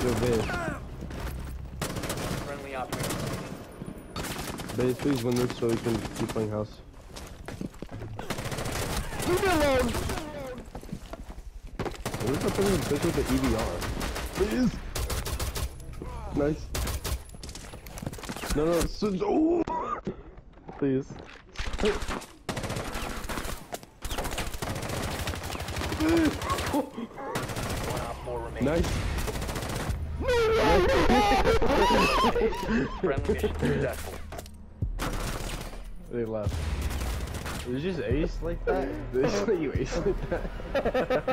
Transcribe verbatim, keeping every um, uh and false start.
Yo, Biz. Friendly operator. Biz, please win this so we can keep playing house. Leave me alone! Where's the person who's with the E V R? Please! Nice. No, no, so, oh! Please. One op four remaining. Nice. Friendly mission successful. They left. Did you just ace like that? Did you ace like that?